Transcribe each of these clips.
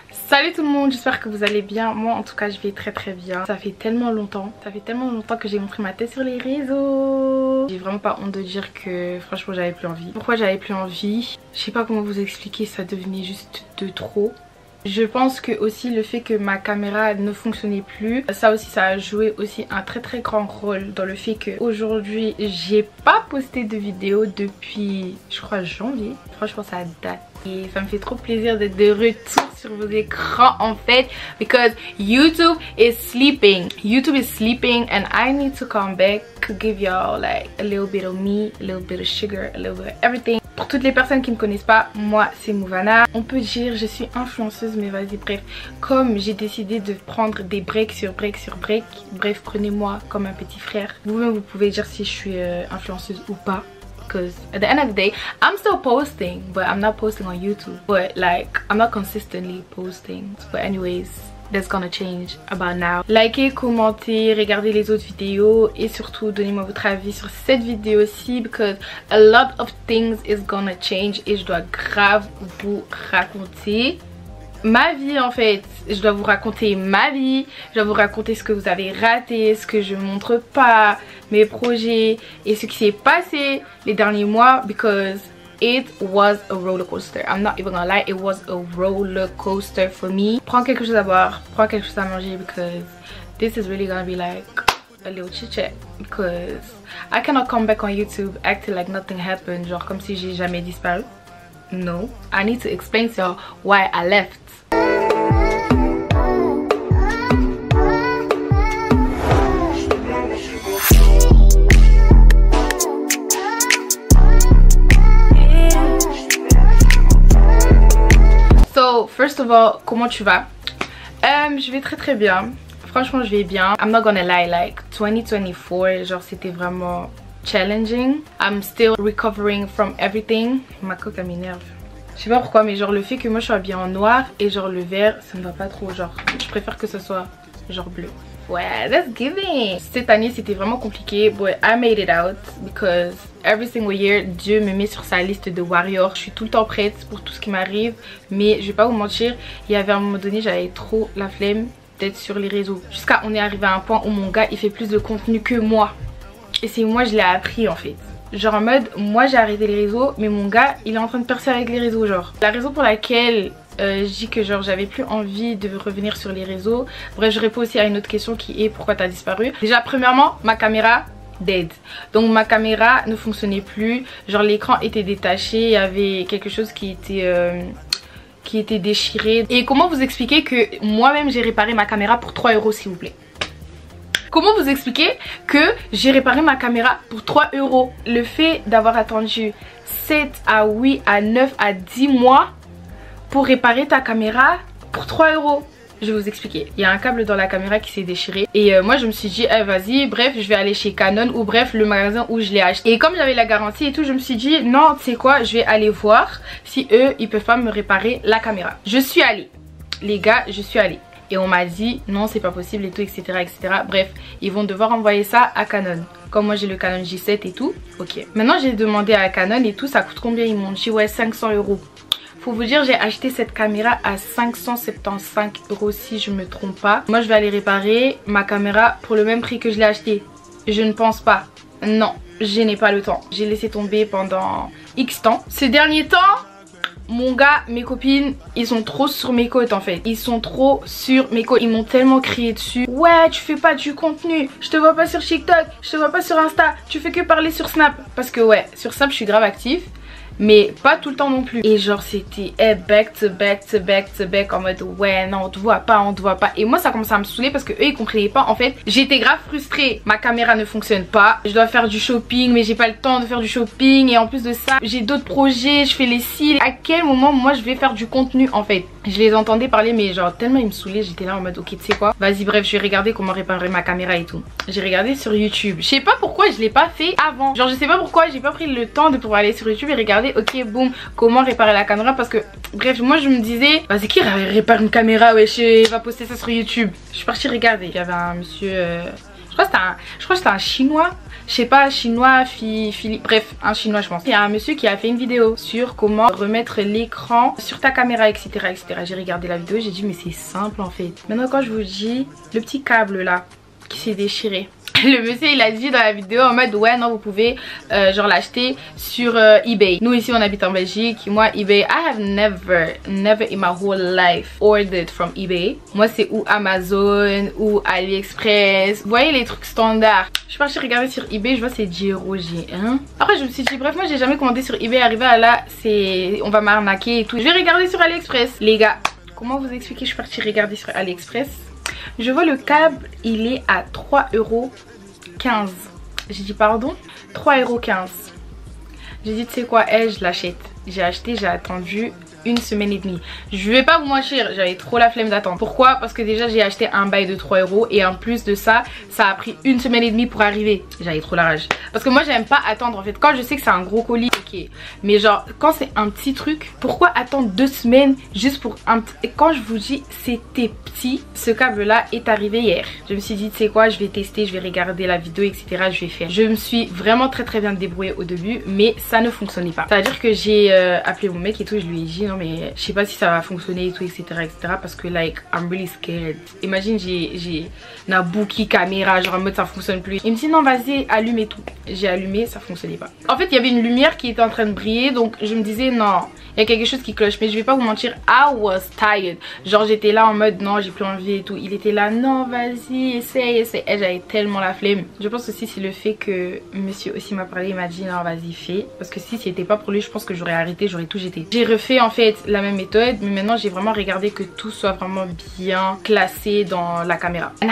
Salut tout le monde, j'espère que vous allez bien. Moi en tout cas je vais très bien. Ça fait tellement longtemps que j'ai montré ma tête sur les réseaux. J'ai vraiment pas honte de dire que franchement j'avais plus envie. Pourquoi j'avais plus envie? Je sais pas comment vous expliquer, ça devenait juste de trop. Je pense que aussi le fait que ma caméra ne fonctionnait plus, ça aussi ça a joué aussi un très grand rôle dans le fait que aujourd'hui j'ai pas posté de vidéo depuis je crois janvier. Franchement ça date et ça me fait trop plaisir d'être de retour sur vos écrans en fait, because YouTube is sleeping and I need to come back to give y'all like a little bit of me, a little bit of sugar, a little bit of everything. Pour toutes les personnes qui ne me connaissent pas, moi c'est Mouvana. On peut dire je suis influenceuse, mais vas-y bref. Comme j'ai décidé de prendre des breaks sur break, bref prenez-moi comme un petit frère. Vous-même vous pouvez dire si je suis influenceuse ou pas. Because at the end of the day, I'm still posting, but I'm not posting on YouTube. But like, I'm not consistently posting. But anyways, that's gonna change about now. Likez, commentez, regardez les autres vidéos et surtout donnez-moi votre avis sur cette vidéo aussi, because a lot of things is gonna change et je dois grave vous raconter ma vie en fait. Je dois vous raconter ma vie, je dois vous raconter ce que vous avez raté, ce que je montre pas, mes projets et ce qui s'est passé les derniers mois, because it was a roller coaster. I'm not even gonna lie, it was a roller coaster for me. Prends quelque chose à boire, prends quelque chose à manger, because this is really gonna be like a little chit chat, because I cannot come back on YouTube acting like nothing happened, genre comme si j'ai jamais disparu. No, I need to explain to y'all why I left. So first of all, comment tu vas? Je vais très bien. Franchement je vais bien. I'm not gonna lie, like 2024, genre c'était vraiment challenging. I'm still recovering from everything. Ma coque elle m'énerve. Je sais pas pourquoi, mais genre le fait que moi je suis habillée en noir et genre le vert ça me va pas trop, genre je préfère que ce soit genre bleu. Ouais, that's giving. Cette année c'était vraiment compliqué, but I made it out because every single year Dieu me met sur sa liste de warriors. Je suis tout le temps prête pour tout ce qui m'arrive, mais je vais pas vous mentir, il y avait un moment donné j'avais trop la flemme d'être sur les réseaux, jusqu'à on est arrivé à un point où mon gars il fait plus de contenu que moi et c'est moi je l'ai appris en fait. Genre en mode moi j'ai arrêté les réseaux mais mon gars il est en train de percer avec les réseaux. Genre la raison pour laquelle je dis que genre j'avais plus envie de revenir sur les réseaux. Bref, je réponds aussi à une autre question qui est pourquoi t'as disparu. Déjà premièrement ma caméra dead, donc ma caméra ne fonctionnait plus, genre l'écran était détaché, il y avait quelque chose qui était déchiré. Et comment vous expliquer que moi-même j'ai réparé ma caméra pour 3 € s'il vous plaît? Comment vous expliquer que j'ai réparé ma caméra pour 3 €? Le fait d'avoir attendu 7 à 8 à 9 à 10 mois pour réparer ta caméra pour 3 €. Je vais vous expliquer. Il y a un câble dans la caméra qui s'est déchiré. Et moi je me suis dit, vas-y, bref, je vais aller chez Canon ou bref, le magasin où je l'ai acheté. Et comme j'avais la garantie et tout, je me suis dit, non, tu sais quoi, je vais aller voir si eux, ils peuvent pas me réparer la caméra. Je suis allée. Les gars, je suis allée. Et on m'a dit non c'est pas possible et tout etc. Bref, ils vont devoir envoyer ça à Canon. Comme moi j'ai le Canon J7 et tout. Ok. Maintenant j'ai demandé à Canon et tout, ça coûte combien? Ils m'ont dit ouais 500 €. Faut vous dire j'ai acheté cette caméra à 575 € si je me trompe pas. Moi je vais aller réparer ma caméra pour le même prix que je l'ai acheté. Je ne pense pas. Non, je n'ai pas le temps. J'ai laissé tomber pendant X temps. Ces derniers temps, mon gars, mes copines, ils sont trop sur mes côtes en fait. Ils sont trop sur mes côtes. Ils m'ont tellement crié dessus. Ouais, tu fais pas du contenu. Je te vois pas sur TikTok. Je te vois pas sur Insta. Tu fais que parler sur Snap. Parce que ouais, sur Snap, je suis grave active. Mais pas tout le temps non plus. Et genre c'était back to back en mode ouais non on te voit pas, et moi ça commençait à me saouler parce que eux ils comprenaient pas. En fait j'étais grave frustrée, ma caméra ne fonctionne pas, je dois faire du shopping mais j'ai pas le temps de faire du shopping, et en plus de ça j'ai d'autres projets, je fais les cils. À quel moment moi je vais faire du contenu en fait? Je les entendais parler mais genre tellement ils me saoulaient, j'étais là en mode ok tu sais quoi, vas-y bref je vais regarder comment réparer ma caméra et tout. J'ai regardé sur YouTube, je sais pas pourquoi je l'ai pas fait avant, genre je sais pas pourquoi j'ai pas pris le temps de pouvoir aller sur YouTube et regarder ok boum comment réparer la caméra, parce que bref moi je me disais vas-y qui répare une caméra, wesh va poster ça sur YouTube. Je suis partie regarder, il y avait un monsieur crois que c'était un chinois. Je sais pas, chinois, Philippe, bref, un chinois je pense. Il y a un monsieur qui a fait une vidéo sur comment remettre l'écran sur ta caméra, etc. etc. J'ai regardé la vidéo, j'ai dit mais c'est simple en fait. Maintenant quand je vous dis le petit câble là qui s'est déchiré. Le monsieur il a dit dans la vidéo en mode ouais non vous pouvez genre l'acheter sur eBay. Nous ici on habite en Belgique. Moi eBay, I have never in my whole life ordered from eBay. Moi c'est ou Amazon ou AliExpress. Vous voyez les trucs standards. Je suis partie regarder sur eBay, je vois c'est J-Roger hein. Après je me suis dit bref moi j'ai jamais commandé sur eBay. Arrivé à là c'est on va m'arnaquer et tout. Je vais regarder sur AliExpress. Les gars comment vous expliquer, je suis partie regarder sur AliExpress. Je vois le câble il est à 3,15 €. J'ai dit pardon 3,15 €. J'ai dit tu sais quoi, je l'achète. J'ai acheté, j'ai attendu une semaine et demie. Je vais pas vous mentir, j'avais trop la flemme d'attendre. Pourquoi? Parce que déjà j'ai acheté un bail de 3 € et en plus de ça, ça a pris une semaine et demie pour arriver. J'avais trop la rage. Parce que moi j'aime pas attendre en fait. Quand je sais que c'est un gros colis, ok. Mais genre quand c'est un petit truc, pourquoi attendre 2 semaines juste pour un petit... Et quand je vous dis c'était petit, ce câble là est arrivé hier. Je me suis dit tu sais quoi, je vais tester, je vais regarder la vidéo etc. Je vais faire. Je me suis vraiment très bien débrouillée au début mais ça ne fonctionnait pas. C'est à dire que j'ai appelé mon mec et tout, je lui ai dit non mais je sais pas si ça va fonctionner et tout etc. parce que like I'm really scared. Imagine j'ai Nabuki caméra genre en mode ça fonctionne plus. Il me dit non vas-y allume et tout. J'ai allumé, ça fonctionnait pas. En fait il y avait une lumière qui était en train de briller donc je me disais non il y a quelque chose qui cloche. Mais je vais pas vous mentir, I was tired. Genre j'étais là en mode non j'ai plus envie et tout. Il était là non vas-y essaye. J'avais tellement la flemme. Je pense aussi c'est le fait que monsieur aussi m'a parlé, il m'a dit non vas-y fais. Parce que si c'était pas pour lui je pense que j'aurais arrêté, j'aurais tout jeté. J'ai refait en fait la même méthode mais maintenant j'ai vraiment regardé que tout soit vraiment bien classé dans la caméra. And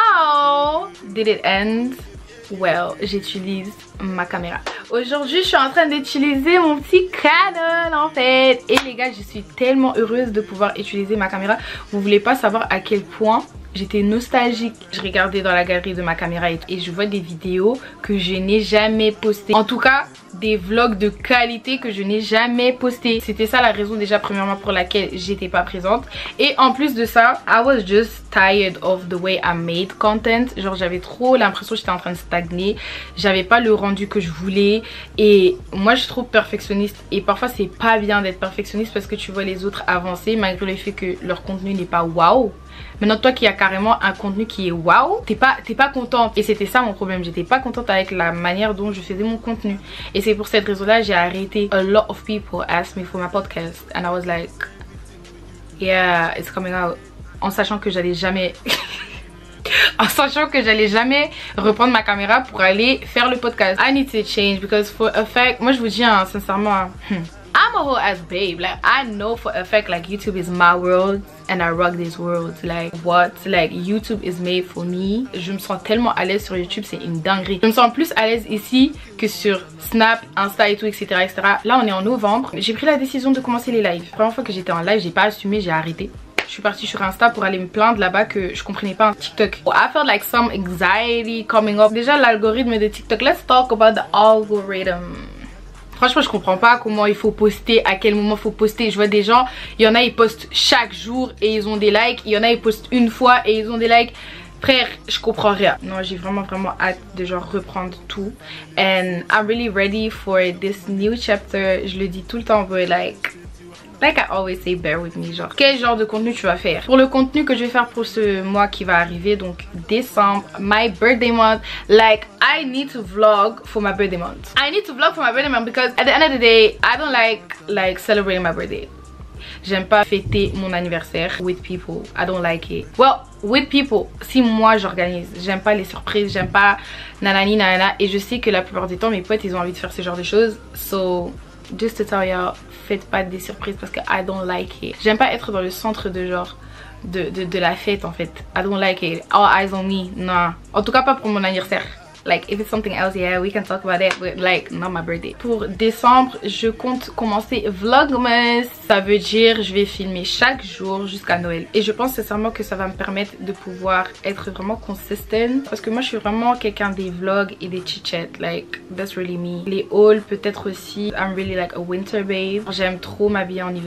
how did it end? Well, j'utilise ma caméra. Aujourd'hui, je suis en train d'utiliser mon petit Canon en fait. Et les gars, je suis tellement heureuse de pouvoir utiliser ma caméra. Vous voulez pas savoir à quel point j'étais nostalgique. Je regardais dans la galerie de ma caméra et je vois des vidéos que je n'ai jamais postées. En tout cas, des vlogs de qualité que je n'ai jamais postés. C'était ça la raison déjà premièrement pour laquelle j'étais pas présente. Et en plus de ça, I was just tired of the way I made content. Genre j'avais trop l'impression que j'étais en train de stagner. J'avais pas le rendu que je voulais. Et moi je suis trop perfectionniste. Et parfois c'est pas bien d'être perfectionniste parce que tu vois les autres avancer malgré le fait que leur contenu n'est pas waouh. Maintenant toi qui as carrément un contenu qui est waouh, t'es pas contente. Et c'était ça mon problème, j'étais pas contente avec la manière dont je faisais mon contenu. Et c'est pour cette raison là j'ai arrêté. A lot of people asked me for my podcast and I was like yeah it's coming out. En sachant que j'allais jamais en sachant que j'allais jamais reprendre ma caméra pour aller faire le podcast. I need to change because for a fact, moi je vous dis hein, sincèrement I'm a whole ass babe. Like I know for a fact like YouTube is my world and I rock this world. Like what? Like YouTube is made for me. Je me sens tellement à l'aise sur YouTube, c'est une dinguerie. Je me sens plus à l'aise ici que sur Snap, Insta et tout etc. Là on est en novembre. J'ai pris la décision de commencer les lives. La première fois que j'étais en live, j'ai pas assumé, j'ai arrêté. Je suis partie sur Insta pour aller me plaindre là-bas que je comprenais pas un TikTok. I felt like some anxiety coming up. Déjà l'algorithme de TikTok. Let's talk about the algorithm. Franchement je comprends pas comment il faut poster, à quel moment il faut poster. Je vois des gens, il y en a ils postent chaque jour et ils ont des likes. Il y en a ils postent une fois et ils ont des likes. Frère, je comprends rien. Non, j'ai vraiment hâte de genre reprendre tout. And I'm really ready for this new chapter. Je le dis tout le temps, but like I always say, bear with me. Genre, quel genre de contenu tu vas faire? Pour le contenu que je vais faire pour ce mois qui va arriver, donc décembre, my birthday month, like I need to vlog for my birthday month. I need to vlog for my birthday month because at the end of the day, I don't like celebrating my birthday. J'aime pas fêter mon anniversaire with people. I don't like it. Well, with people, si moi j'organise. J'aime pas les surprises, j'aime pas nanani nanana. Et je sais que la plupart du temps, mes potes, ils ont envie de faire ce genre de choses. So, just to tell y'all, faites pas des surprises parce que I don't like it. J'aime pas être dans le centre de genre de la fête en fait. I don't like it. All eyes on me. Non. En tout cas pas pour mon anniversaire. Like if it's something else, yeah, we can talk about it, but like not my birthday. Pour décembre, je compte commencer Vlogmas. Ça veut dire je vais filmer chaque jour jusqu'à Noël. Et je pense sincèrement que ça va me permettre de pouvoir être vraiment consistent. Parce que moi je suis vraiment quelqu'un des vlogs et des chit-chats. Like that's really me. Les hauls peut-être aussi. I'm really like a winter babe. J'aime trop m'habiller en hiver.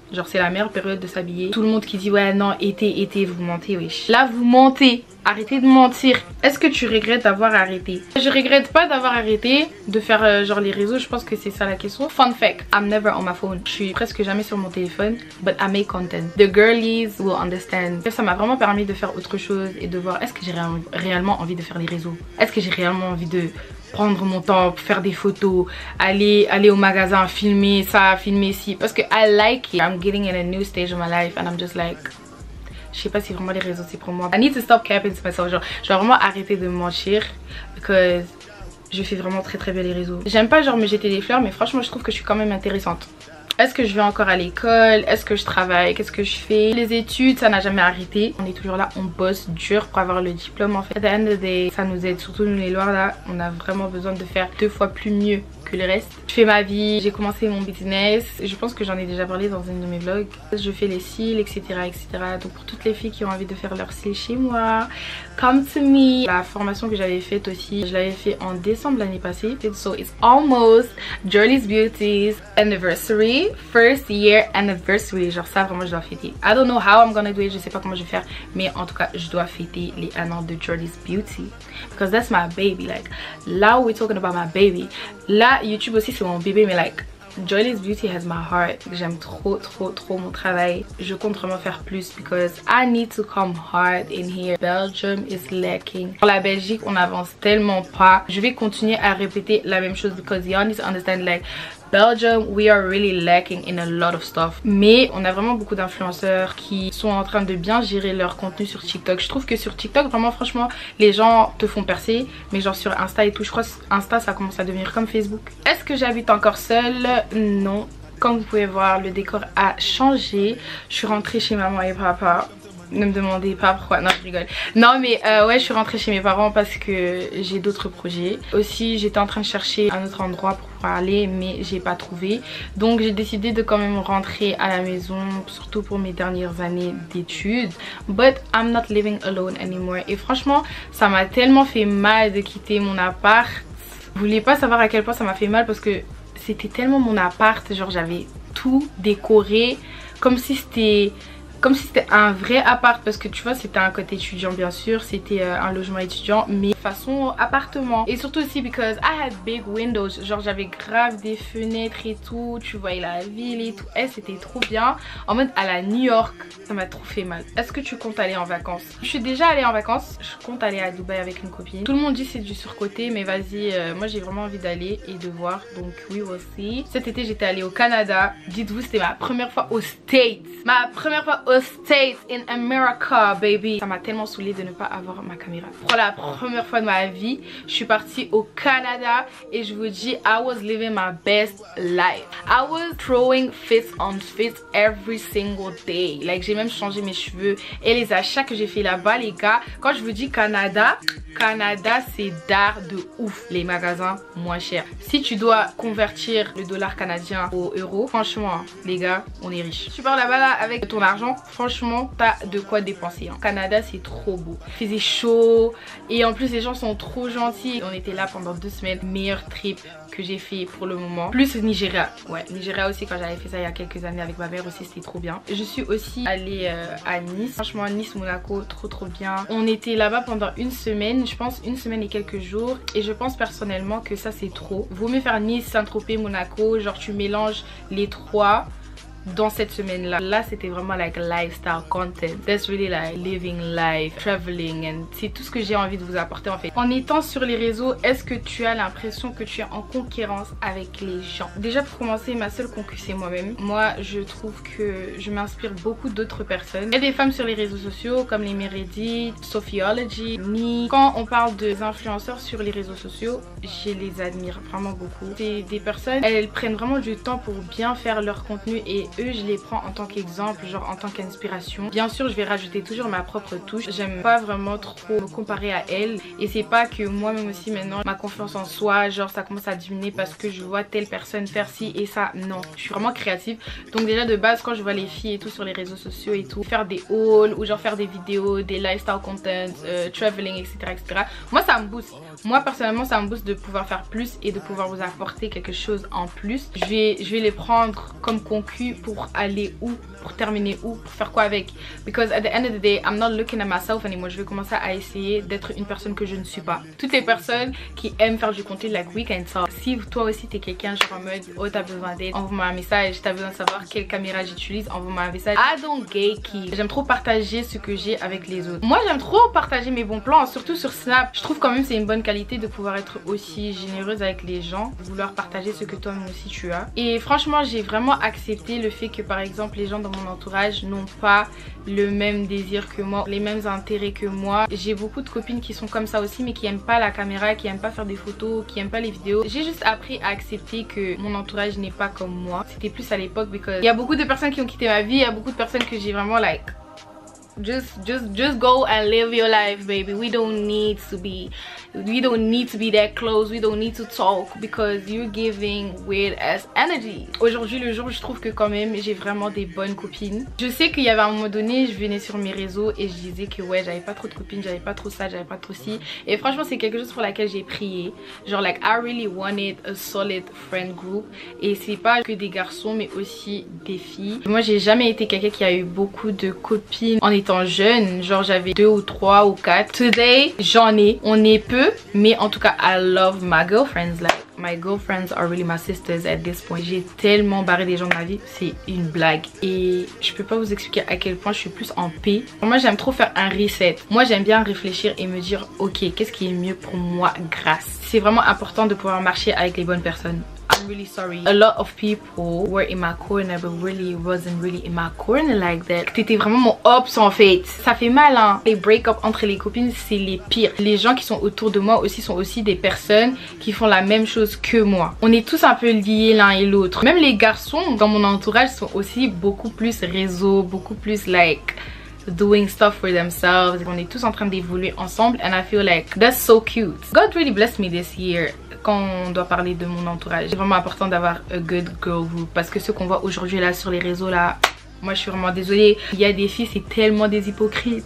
Genre c'est la meilleure période de s'habiller. Tout le monde qui dit ouais non été vous mentez, wesh. Là vous mentez. Arrêtez de mentir. Est-ce que tu regrettes d'avoir arrêté? Je regrette pas d'avoir arrêté de faire genre les réseaux. Je pense que c'est ça la question. Fun fact, I'm never on my phone. Je suis presque jamais sur mon téléphone. But I make content. The girlies will understand. Ça m'a vraiment permis de faire autre chose et de voir est-ce que j'ai réellement envie de faire les réseaux. Est-ce que j'ai réellement envie de prendre mon temps pour faire des photos, aller au magasin, filmer ça, filmer ci. Parce que I like it. I'm getting in a new stage of my life and I'm just like... Je sais pas si vraiment les réseaux c'est pour moi. I need to stop capping to myself. Genre, je dois vraiment arrêter de mentir. Because je fais vraiment très bien les réseaux. J'aime pas genre me jeter des fleurs, mais franchement je trouve que je suis quand même intéressante. Est-ce que je vais encore à l'école? Est-ce que je travaille? Qu'est-ce que je fais? Les études, ça n'a jamais arrêté. On est toujours là, on bosse dur pour avoir le diplôme en fait. At the end of the day, ça nous aide, surtout nous les noirs là. On a vraiment besoin de faire 2 fois plus mieux que le reste. Je fais ma vie, j'ai commencé mon business. Je pense que j'en ai déjà parlé dans une de mes vlogs. Je fais les cils, etc. Donc pour toutes les filles qui ont envie de faire leurs cils chez moi, come to me. La formation que j'avais faite aussi, je l'avais fait en décembre l'année passée. So it's almost Jordy's Beauty's anniversary. First year anniversary. Genre ça vraiment je dois fêter. I don't know how I'm gonna do it. Je sais pas comment je vais faire. Mais en tout cas je dois fêter les 1 an de Jordy's Beauty. Because that's my baby. Like là we're talking about my baby. Là YouTube aussi c'est mon bébé mais like Jordy's Beauty has my heart. J'aime trop mon travail. Je compte vraiment faire plus because I need to come hard in here. Belgium is lacking. Pour la Belgique on avance tellement pas. Je vais continuer à répéter la même chose because you need to understand like Belgium, we are really lacking in a lot of stuff. Mais on a vraiment beaucoup d'influenceurs qui sont en train de bien gérer leur contenu sur TikTok. Je trouve que sur TikTok, vraiment franchement, les gens te font percer. Mais genre sur Insta et tout, je crois que Insta ça commence à devenir comme Facebook. Est-ce que j'habite encore seule? Non. Comme vous pouvez voir, le décor a changé. Je suis rentrée chez maman et papa. Ne me demandez pas pourquoi, non je rigole. Non mais ouais je suis rentrée chez mes parents parce que j'ai d'autres projets. Aussi j'étais en train de chercher un autre endroit pour pouvoir aller mais j'ai pas trouvé. Donc j'ai décidé de quand même rentrer à la maison, surtout pour mes dernières années d'études. But I'm not living alone anymore. Et franchement ça m'a tellement fait mal de quitter mon appart. Vous voulez pas savoir à quel point ça m'a fait mal parce que c'était tellement mon appart. Genre j'avais tout décoré comme si c'était un vrai appart parce que tu vois c'était un côté étudiant bien sûr, c'était un logement étudiant mais façon appartement. Et surtout aussi because I had big windows, genre j'avais grave des fenêtres et tout, tu voyais la ville et tout. C'était trop bien. En mode à la New York, ça m'a trop fait mal. Est-ce que tu comptes aller en vacances? Je suis déjà allée en vacances, je compte aller à Dubaï avec une copine. Tout le monde dit c'est du surcoté mais vas-y, moi j'ai vraiment envie d'aller et de voir, donc oui aussi. Cet été j'étais allée au Canada. Dites-vous c'était ma première fois aux States. Ma première fois aux States in America baby. Ça m'a tellement saoulée de ne pas avoir ma caméra. Pour la première fois de ma vie je suis partie au Canada et je vous dis I was living my best life. I was throwing fits on fits every single day. Like j'ai même changé mes cheveux et les achats que j'ai fait là-bas les gars. Quand je vous dis Canada c'est d'art de ouf. Les magasins moins chers. Si tu dois convertir le dollar canadien au euro, franchement les gars on est riche. Tu pars là-bas là avec ton argent, franchement t'as de quoi dépenser hein. Canada c'est trop beau. Il faisait chaud et en plus les gens sont trop gentils. On était là pendant 2 semaines. Meilleur trip que j'ai fait pour le moment. Plus Nigeria. Ouais Nigeria aussi quand j'avais fait ça il y a quelques années avec ma mère aussi c'était trop bien. Je suis aussi allée à Nice. Franchement Nice Monaco trop bien. On était là-bas pendant 1 semaine. Je pense 1 semaine et quelques jours. Et je pense personnellement que ça c'est trop. Vaut mieux faire Nice, Saint-Tropez, Monaco. Genre tu mélanges les 3 dans cette semaine là c'était vraiment like lifestyle content. That's really like living life, traveling, and c'est tout ce que j'ai envie de vous apporter en fait. En étant sur les réseaux, est-ce que tu as l'impression que tu es en concurrence avec les gens? Déjà pour commencer, ma seule concurrence c'est moi-même. Moi je trouve que je m'inspire beaucoup d'autres personnes. Il y a des femmes sur les réseaux sociaux comme les Meredith, Sophiology, Me. Quand on parle des influenceurs sur les réseaux sociaux, je les admire vraiment beaucoup. C'est des personnes, elles prennent vraiment du temps pour bien faire leur contenu et eux je les prends en tant qu'exemple, genre en tant qu'inspiration. Bien sûr je vais rajouter toujours ma propre touche. J'aime pas vraiment trop me comparer à elles. Et c'est pas que moi-même aussi maintenant ma confiance en soi genre ça commence à diminuer parce que je vois telle personne faire ci et ça. Non, je suis vraiment créative. Donc déjà de base quand je vois les filles et tout sur les réseaux sociaux et tout faire des hauls ou genre faire des vidéos, des lifestyle content, traveling etc. Moi ça me booste. Moi personnellement ça me booste de pouvoir faire plus et de pouvoir vous apporter quelque chose en plus. Je vais les prendre comme concus pour aller où, pour terminer où, pour faire quoi avec. Because at the end of the day, I'm not looking at myself anymore. Je vais commencer à essayer d'être une personne que je ne suis pas. Toutes les personnes qui aiment faire du contenu like weekend talk, si toi aussi t'es quelqu'un genre en mode oh t'as besoin d'aide, envoie-moi un message. T'as besoin de savoir quelle caméra j'utilise, envoie-moi un message. I don't gatekeep. J'aime trop partager ce que j'ai avec les autres. Moi j'aime trop partager mes bons plans, surtout sur Snap. Je trouve quand même c'est une bonne qualité de pouvoir être aussi généreuse avec les gens, vouloir partager ce que toi-même aussi tu as. Et franchement j'ai vraiment accepté le fait que par exemple les gens dans mon entourage n'ont pas le même désir que moi, les mêmes intérêts que moi. J'ai beaucoup de copines qui sont comme ça aussi mais qui aiment pas la caméra, qui aiment pas faire des photos, qui aiment pas les vidéos. J'ai juste appris à accepter que mon entourage n'est pas comme moi. C'était plus à l'époque parce qu'il y a beaucoup de personnes qui ont quitté ma vie, il y a beaucoup de personnes que j'ai vraiment like just go and live your life, baby. We don't need to be that close. We don't need to talk because you're giving weird ass energy. Aujourd'hui le jour, je trouve que quand même j'ai vraiment des bonnes copines. Je sais qu'il y avait un moment donné, je venais sur mes réseaux et je disais que ouais j'avais pas trop de copines, j'avais pas trop ça, j'avais pas trop ci. Et franchement c'est quelque chose pour laquelle j'ai prié. Genre like I really wanted a solid friend group. Et c'est pas que des garçons mais aussi des filles. Moi j'ai jamais été quelqu'un qui a eu beaucoup de copines en étant jeune, genre j'avais 2 ou 3 ou 4. Today j'en ai, on est peu, mais en tout cas I love my girlfriends. Like my girlfriends are really my sisters at this point. J'ai tellement barré des gens de ma vie, c'est une blague. Et je peux pas vous expliquer à quel point je suis plus en paix. Moi j'aime trop faire un reset. Moi j'aime bien réfléchir et me dire ok qu'est-ce qui est mieux pour moi grâce. C'est vraiment important de pouvoir marcher avec les bonnes personnes. I'm really sorry. A lot of people were in my corner but really wasn't really in my corner like that. T'étais vraiment mon ops en fait. Ça fait mal hein. Les break-up entre les copines c'est les pires. Les gens qui sont autour de moi aussi sont aussi des personnes qui font la même chose que moi. On est tous un peu liés l'un et l'autre. Même les garçons dans mon entourage sont aussi beaucoup plus réseau, beaucoup plus like doing stuff for themselves. On est tous en train d'évoluer ensemble and I feel like that's so cute. God really blessed me this year. Quand on doit parler de mon entourage, c'est vraiment important d'avoir a good girl group parce que ce qu'on voit aujourd'hui là sur les réseaux là, moi je suis vraiment désolée, il y a des filles c'est tellement des hypocrites.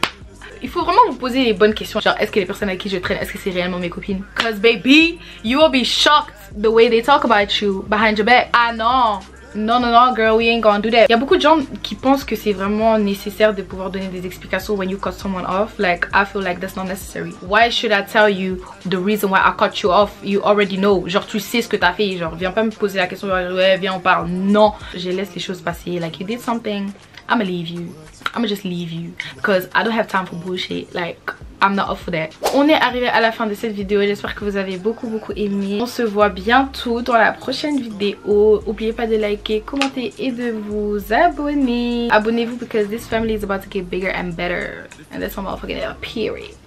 Il faut vraiment vous poser les bonnes questions, genre est-ce que les personnes avec qui je traîne, est-ce que c'est réellement mes copines? Cause baby, you will be shocked the way they talk about you behind your back. Ah non, non non non girl, we ain't gonna do that. Il y a beaucoup de gens qui pensent que c'est vraiment nécessaire de pouvoir donner des explications when you cut someone off. Like I feel like that's not necessary. Why should I tell you the reason why I cut you off? You already know. Genre tu sais ce que t'as fait. Genre viens pas me poser la question ouais viens on parle. Non, je laisse les choses passer. Like you did something, I'ma leave you. I'ma just leave you because I don't have time for bullshit. Like I'm not up for that. On est arrivé à la fin de cette vidéo. J'espère que vous avez beaucoup aimé. On se voit bientôt dans la prochaine vidéo. N'oubliez pas de liker, commenter et de vous abonner. Abonnez-vous because this family is about to get bigger and better. And that's all motherfucking period.